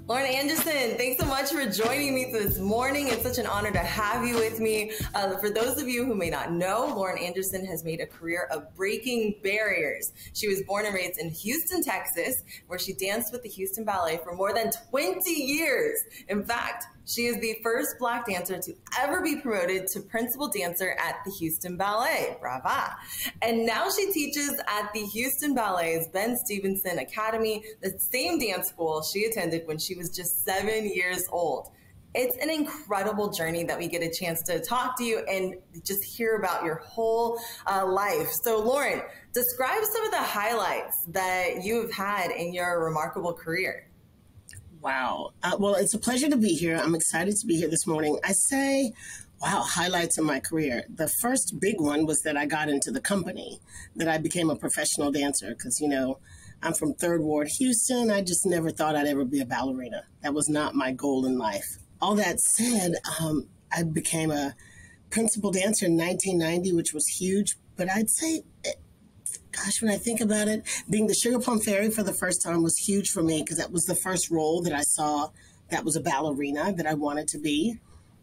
Lauren Anderson, thanks so much for joining me this morning. It's such an honor to have you with me. For those of you who may not know, Lauren Anderson has made a career of breaking barriers. She was born and raised in Houston, Texas, where she danced with the Houston Ballet for more than 20 years. In fact, she is the first Black dancer to ever be promoted to principal dancer at the Houston Ballet. Brava. And now she teaches at the Houston Ballet's Ben Stevenson Academy, the same dance school she attended when she was just 7 years old. It's an incredible journey that we get a chance to talk to you and just hear about your whole life. So Lauren, describe some of the highlights that you have had in your remarkable career. Wow. Well, it's a pleasure to be here. I'm excited to be here this morning. I say, wow, highlights in my career. The first big one was that I got into the company, that I became a professional dancer because, you know, I'm from Third Ward, Houston. I just never thought I'd ever be a ballerina. That was not my goal in life. All that said, I became a principal dancer in 1990, which was huge. But I'd say, gosh, when I think about it, being the Sugar Plum Fairy for the first time was huge for me because that was the first role that I saw that was a ballerina that I wanted to be.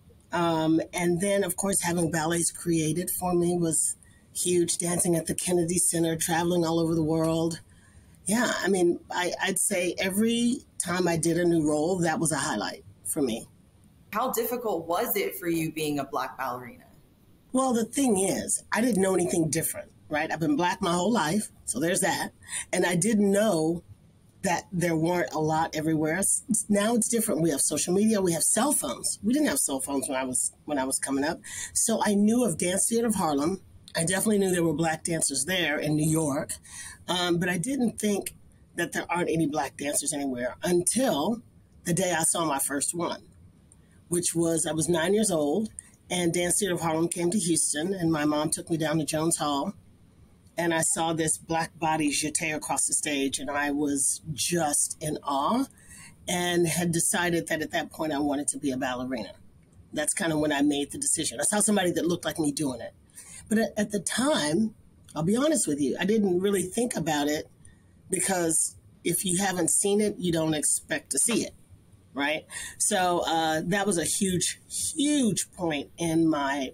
And then, of course, having ballets created for me was huge. Dancing at the Kennedy Center, traveling all over the world. Yeah, I mean, I'd say every time I did a new role, that was a highlight for me. How difficult was it for you being a Black ballerina? Well, the thing is, I didn't know anything different, right? I've been Black my whole life, so there's that. And I didn't know that there weren't a lot everywhere. Now it's different. We have social media. We have cell phones. We didn't have cell phones when I was coming up. So I knew of Dance Theater of Harlem. I definitely knew there were Black dancers there in New York. But I didn't think that there aren't any Black dancers anywhere until the day I saw my first one, which was I was 9 years old, and Dance Theater of Harlem came to Houston, and my mom took me down to Jones Hall. And I saw this Black body jeté across the stage, and I was just in awe and had decided that at that point I wanted to be a ballerina. That's kind of when I made the decision. I saw somebody that looked like me doing it. But at the time, I'll be honest with you, I didn't really think about it because if you haven't seen it, you don't expect to see it, right? So that was a huge, huge point in my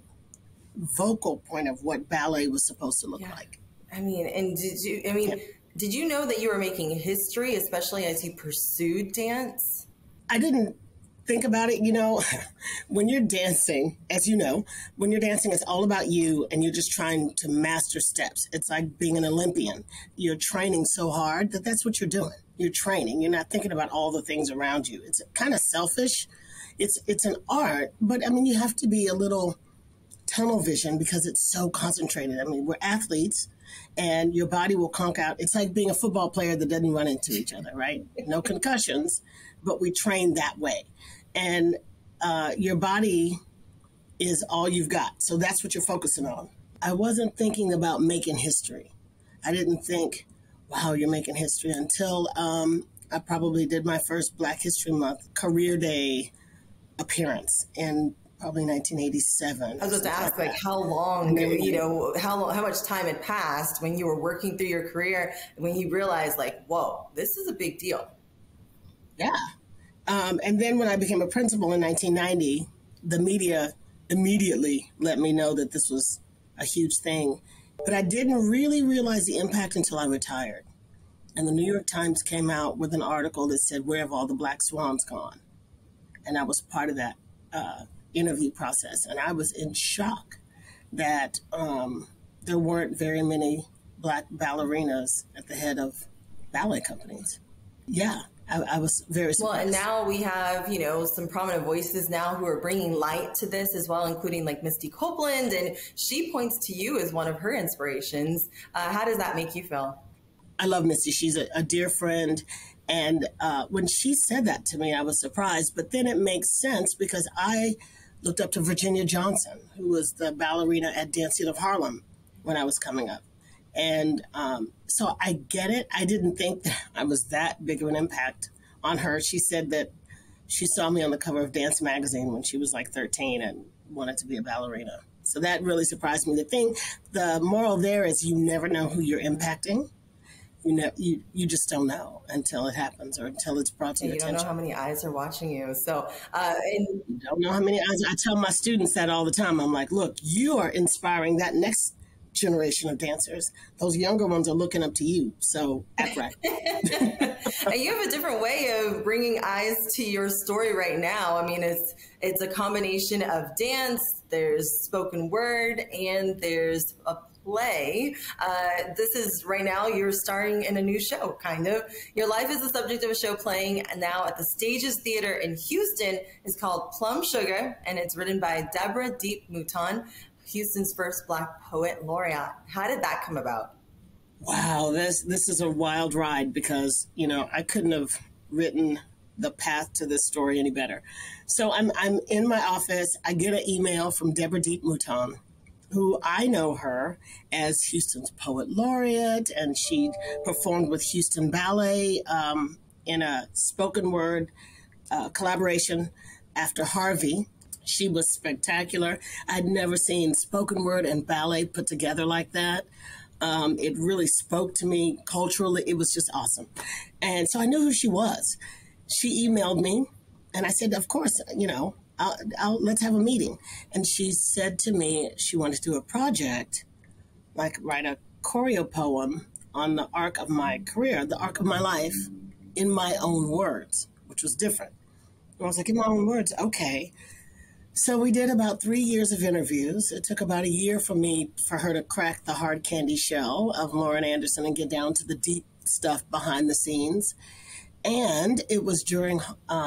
vocal point of what ballet was supposed to look like. I mean, and did you know that you were making history, especially as you pursued dance? I didn't think about it. You know, when you're dancing, as you know, when you're dancing, it's all about you and you're just trying to master steps. It's like being an Olympian. You're training so hard that that's what you're doing. You're training. You're not thinking about all the things around you. It's kind of selfish. It's an art, but I mean, you have to be a little tunnel vision because it's so concentrated. I mean, we're athletes. And your body will conk out. It's like being a football player that doesn't run into each other, right? No concussions, but we train that way. And your body is all you've got. So that's what you're focusing on. I wasn't thinking about making history. I didn't think, wow, you're making history until I probably did my first Black History Month Career Day appearance in probably 1987. I was just to ask, like, how long, you know, how much time had passed when you were working through your career, when you realized, like, whoa, this is a big deal. Yeah. And then when I became a principal in 1990, the media immediately let me know that this was a huge thing. But I didn't really realize the impact until I retired. And the New York Times came out with an article that said, "Where have all the Black swans gone?" And I was part of that interview process. And I was in shock that there weren't very many Black ballerinas at the head of ballet companies. Yeah, I was very surprised. Well, and now we have, you know, some prominent voices now who are bringing light to this as well, including like Misty Copeland, and she points to you as one of her inspirations. How does that make you feel? I love Misty. She's a dear friend. And when she said that to me, I was surprised. But then it makes sense because I looked up to Virginia Johnson, who was the ballerina at Dance Theater of Harlem when I was coming up. And so I get it. I didn't think that I was that big of an impact on her. She said that she saw me on the cover of Dance Magazine when she was like 13 and wanted to be a ballerina. So that really surprised me. The moral there is you never know who you're impacting. you just don't know until it happens or until it's brought to your You don't attention. know how many eyes are watching you. So, and You don't know how many eyes. I tell my students that all the time. I'm like, look, you are inspiring that next generation of dancers. Those younger ones are looking up to you. So act right. and you have a different way of bringing eyes to your story right now. I mean, it's a combination of dance, there's spoken word, and there's a play. This is right now you're starring in a new show, kind of. Your life is the subject of a show playing now at the Stages Theater in Houston. It's called Plumshuga, and it's written by Deborah Deep Mouton, Houston's first Black poet laureate. How did that come about? Wow, this is a wild ride because, I couldn't have written the path to this story any better. So I'm in my office. I get an email from Deborah Deep Mouton, who I know her as Houston's poet laureate, and she performed with Houston Ballet in a spoken word collaboration after Harvey. She was spectacular. I'd never seen spoken word and ballet put together like that. It really spoke to me culturally. It was just awesome. And so I knew who she was. She emailed me, and I said, of course, let's have a meeting. And she said to me she wanted to do a project, like write a choreo poem on the arc of my career, the arc of my life, in my own words, which was different. And I was like, in my own words, okay. So we did about 3 years of interviews. It took about a year for her to crack the hard candy shell of Lauren Anderson and get down to the deep stuff behind the scenes. And it was during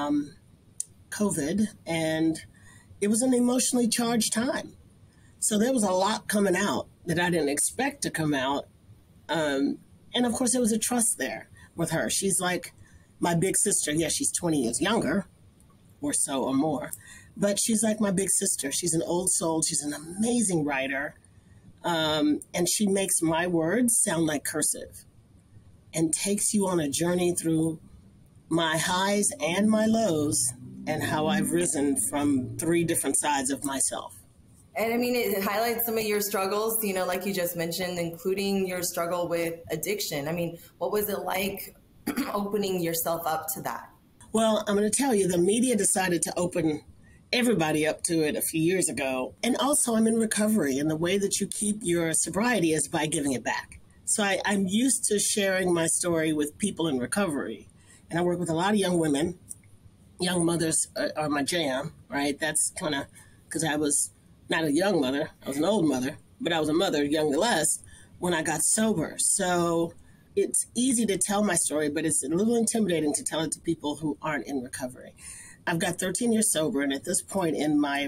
COVID, and it was an emotionally charged time. So there was a lot coming out that I didn't expect to come out. And of course, there was a trust there with her. She's like my big sister. Yeah, she's 20 years younger or so or more. But she's like my big sister. She's an old soul. She's an amazing writer. And she makes my words sound like cursive and takes you on a journey through my highs and my lows and how I've risen from 3 different sides of myself. And I mean, it highlights some of your struggles, like you just mentioned, including your struggle with addiction. I mean, what was it like opening yourself up to that? Well, I'm going to tell you, the media decided to open everybody up to it a few years ago. And also I'm in recovery, and the way that you keep your sobriety is by giving it back. So I'm used to sharing my story with people in recovery. And I work with a lot of young women. Young mothers are my jam, right? That's kind of because I was not a young mother. I was an old mother, but I was a mother, nonetheless, when I got sober. So it's easy to tell my story, but it's a little intimidating to tell it to people who aren't in recovery. I've got 13 years sober, and at this point in my,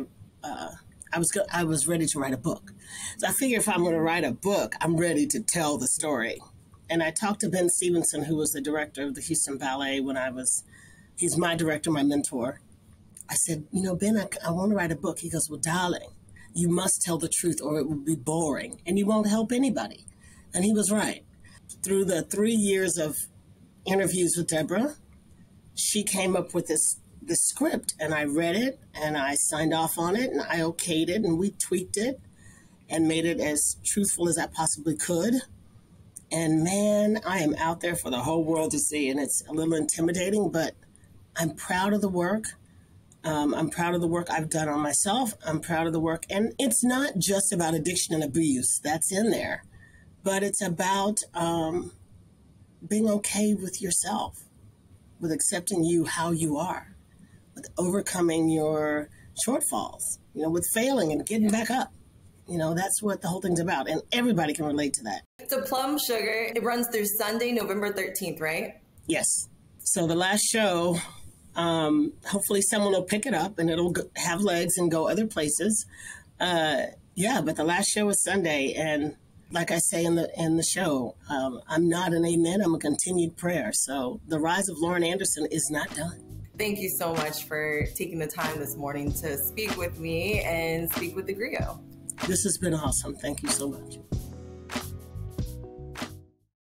I was ready to write a book. So I figure if I'm going to write a book, I'm ready to tell the story. And I talked to Ben Stevenson, who was the director of the Houston Ballet he's my director, my mentor. I said, Ben, I want to write a book. He goes, well, darling, you must tell the truth or it will be boring and you won't help anybody. And he was right. Through the 3 years of interviews with Deborah, she came up with this script, and I read it and I signed off on it and I okayed it and we tweaked it and made it as truthful as I possibly could. And man, I am out there for the whole world to see, and it's a little intimidating, but I'm proud of the work. I'm proud of the work I've done on myself. I'm proud of the work. And it's not just about addiction and abuse. That's in there. But it's about being okay with yourself, with accepting you how you are, with overcoming your shortfalls, with failing and getting back up. That's what the whole thing's about. And everybody can relate to that. So Plumshuga, it runs through Sunday, November 13th, right? Yes. So the last show, hopefully someone will pick it up and it'll have legs and go other places. But the last show is Sunday. And like I say in the show, I'm not an amen. I'm a continued prayer. So the rise of Lauren Anderson is not done. Thank you so much for taking the time this morning to speak with me and speak with theGrio. This has been awesome. Thank you so much.